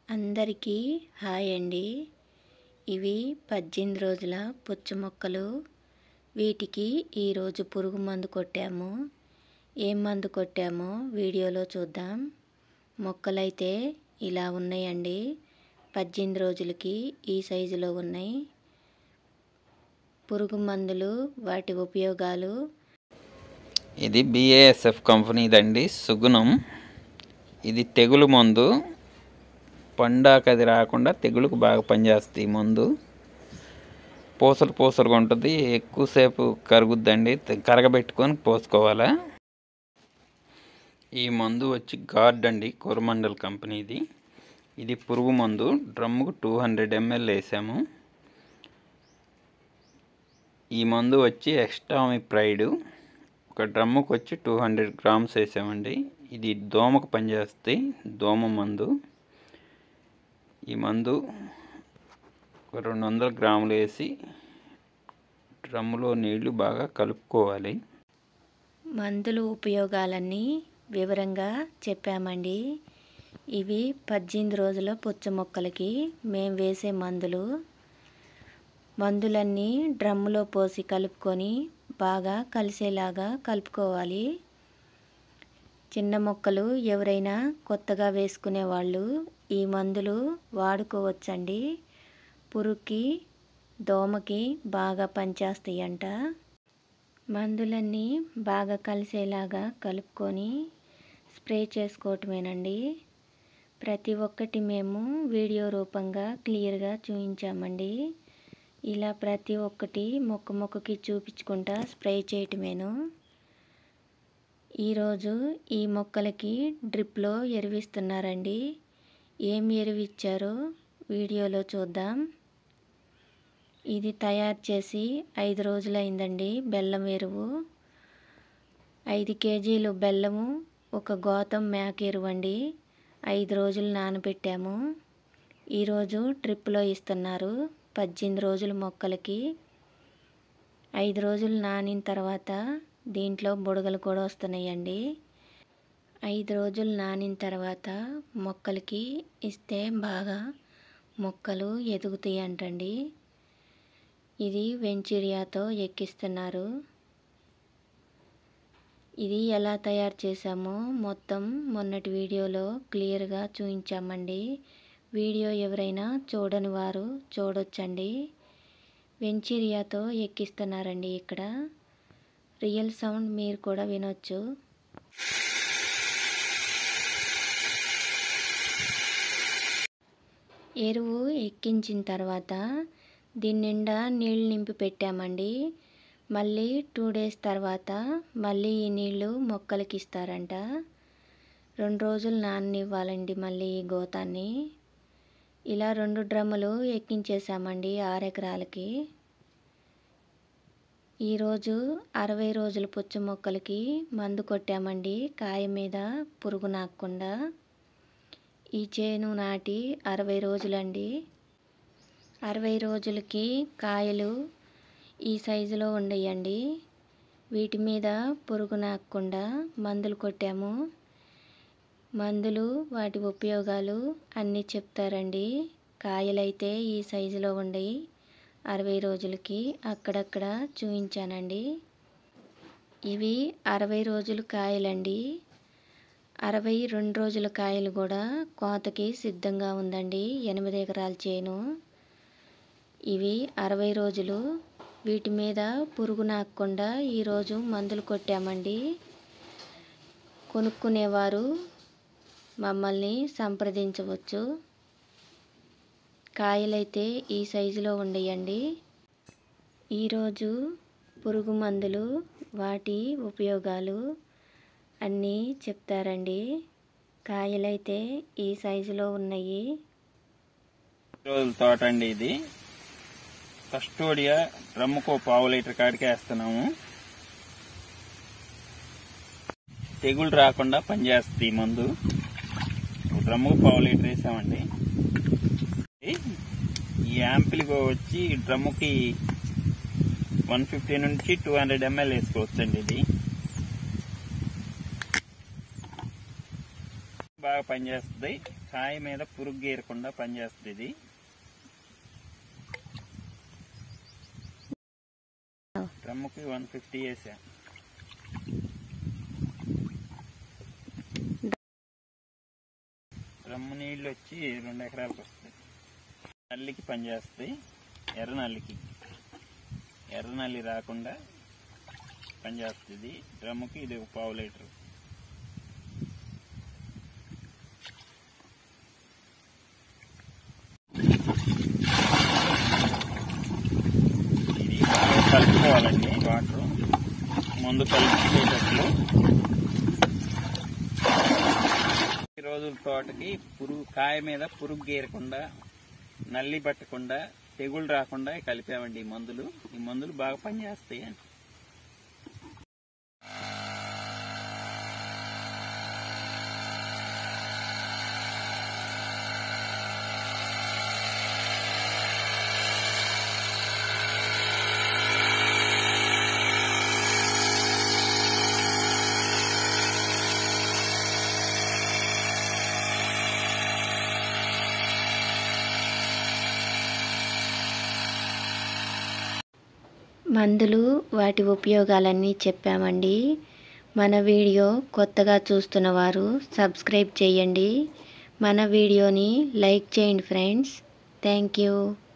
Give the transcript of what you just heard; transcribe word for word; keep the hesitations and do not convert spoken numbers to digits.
అందరికీ హాయ్ అండి. ఇవి పద్దెనిమిది రోజుల పుచ్చ మొక్కలు. వీటికి ఈరోజు పురుగు మందు కొట్టాము. ఏం మందు కొట్టామో వీడియోలో చూద్దాం. మొక్కలైతే ఇలా ఉన్నాయండి. పద్దెనిమిది రోజులకి ఈ సైజులో ఉన్నాయి. పురుగు మందులు, వాటి ఉపయోగాలు. ఇది బిఏఎస్ఎఫ్ కంపెనీదండి, సుగుణం. ఇది తెగులు మందు. పండాకది రాకుండా తెగులుకు బాగా పనిచేస్తుంది ఈ మందు. పూసలు పూసలుగా ఉంటుంది, ఎక్కువసేపు కరుగుద్దండి. కరగబెట్టుకొని పోసుకోవాలా. ఈ మందు వచ్చి గార్డ్ అండి, కోరమండల్ కంపెనీది. ఇది పురుగు మందు. డ్రమ్ముకు టూ హండ్రెడ్ ఎంఎల్ వేసాము. ఈ మందు వచ్చి ఎక్స్టామిప్రైడ్. ఒక డ్రమ్ముకు వచ్చి టూ హండ్రెడ్ గ్రామ్స్ వేసామండి. ఇది దోమకు పనిచేస్తాయి, దోమ మందు. ఈ మందు ఒక రెండు వందల గ్రాములు వేసి డ్రమ్ములో నీళ్లు బాగా కలుపుకోవాలి. మందులు ఉపయోగాలన్నీ వివరంగా చెప్పామండి. ఇవి పద్దెనిమిది రోజుల పుచ్చ మొక్కలకి మేము వేసే మందులు. మందులన్నీ డ్రమ్ములో పోసి కలుపుకొని బాగా కలిసేలాగా కలుపుకోవాలి. చిన్న మొక్కలు ఎవరైనా కొత్తగా వేసుకునే వాళ్ళు ఈ మందులు వాడుకోవచ్చండి. పురుగుకి, దోమకి బాగా పనిచేస్తాయంట. మందులన్నీ బాగా కలిసేలాగా కలుపుకొని స్ప్రే చేసుకోవటమేనండి. ప్రతి ఒక్కటి మేము వీడియో రూపంగా క్లియర్గా చూపించామండి. ఇలా ప్రతి ఒక్కటి మొక్క మొక్కకి చూపించుకుంటా స్ప్రే చేయటమేను. ఈరోజు ఈ మొక్కలకి డ్రిప్లో ఎరువిస్తున్నారండి. ఏం ఎరువు ఇచ్చారో వీడియోలో చూద్దాం. ఇది తయారు చేసి ఐదు రోజులైందండి. బెల్లం ఎరువు ఐదు కేజీలు బెల్లము, ఒక గోతం మేక ఎరువు అండి. ఐదు రోజులు నానబెట్టాము. ఈరోజు డ్రిప్లో ఇస్తున్నారు. పద్దెనిమిది రోజుల మొక్కలకి ఐదు రోజులు నానిన తర్వాత దీంట్లో బుడగలు కూడా వస్తున్నాయండి. ఐదు రోజులు నానిన తర్వాత మొక్కలకి ఇస్తే బాగా మొక్కలు ఎదుగుతాయి అంటండి. ఇది వెంచూరియాతో ఎక్కిస్తున్నారు. ఇది ఎలా తయారు చేసామో మొత్తం మొన్నటి వీడియోలో క్లియర్గా చూపించామండి. వీడియో ఎవరైనా చూడని వారు చూడొచ్చండి. వెంచూరియాతో ఎక్కిస్తున్నారండి. ఇక్కడ రియల్ సౌండ్ మీరు కూడా వినొచ్చు. ఎరువు ఎక్కించిన తర్వాత దీని నిండా నీళ్ళు నింపి పెట్టామండి. మళ్ళీ టూ డేస్ తర్వాత మళ్ళీ ఈ నీళ్ళు మొక్కలకి ఇస్తారంట. రెండు రోజులు నాననివ్వాలండి మళ్ళీ ఈ గోతాన్ని. ఇలా రెండు డ్రమ్ములు ఎక్కించేసామండి ఆరు ఎకరాలకి. ఈరోజు అరవై రోజుల పుచ్చ మొక్కలకి మందు కొట్టామండి, కాయ మీద పురుగు నాకకుండా. ఈ చేను నాటి అరవై రోజులండి. అరవై రోజులకి కాయలు ఈ సైజులో ఉండయండి. వీటి మీద పురుగు నాకకుండా మందులు కొట్టాము. మందులు, వాటి ఉపయోగాలు అన్నీ చెప్తారండి. కాయలైతే ఈ సైజులో ఉండయి. అరవై రోజులకి అక్కడక్కడ చూపించానండి. ఇవి అరవై రోజుల కాయలండి. అరవై రెండు రోజుల కాయలు కూడా కోతకి సిద్ధంగా ఉందండి. ఎనిమిది ఎకరాల చేను. ఇవి అరవై రోజులు. వీటి మీద పురుగు నాకకుండా ఈరోజు మందులు కొట్టామండి. కొనుక్కునేవారు మమ్మల్ని సంప్రదించవచ్చు. కాయలైతే ఈ సైజులో ఉండయండి. ఈరోజు పురుగు మందులు, వాటి ఉపయోగాలు అన్నీ చెప్తారండి. కాయలైతే ఈ సైజులో ఉన్నాయి. రోజుల తోట అండి ఇది. కస్టోడియా డ్రమ్ముకో పావు లీటర్ కాడికి వేస్తున్నాము. తెగులు రాకుండా పనిచేస్తుంది ఈ మందు. డ్రమ్ముకు పావు లీటర్ వేసామండి. ఈ యాంపిల్గా వచ్చి డ్రమ్ముకి వన్ ఫిఫ్టీ నుంచి టూ హండ్రెడ్ ఎంఎల్ వేసుకోవచ్చండి. ఇది బాగా బాగా పనిచేస్తుంది. కాయ మీద పురుగు గీరకుండా పనిచేస్తుంది. ఇది డ్రమ్ముకి వన్ ఫిఫ్టీ వేసా. డ్రమ్ము నీళ్ళు వచ్చి రెండు ఎకరాలకు వస్తాయి. నల్లికి పనిచేస్తాయి. ఎర్ర నల్లికి ఎర్ర నల్లి రాకుండా పనిచేస్తుంది. డ్రమ్ముకి ఇది ఒక పావు లీటరు. ఇది కలుపుకోవాలండి. వాటర్ ముందు కలుపుకునేటట్లు. ఈ రోజుల తోటకి పురుగు కాయ మీద పురుగు గీరకుండా, నల్లి పట్టకుండా, తెగుళ్ళు రాకుండా కలిపామండి ఈ మందులు. ఈ మందులు బాగా పనిచేస్తాయి అండి. మందులు వాటి ఉపయోగాలన్నీ చెప్పామండి. మన వీడియో కొత్తగా చూస్తున్న వారు సబ్స్క్రైబ్ చేయండి. మన వీడియోని లైక్ చేయండి ఫ్రెండ్స్. Thank you.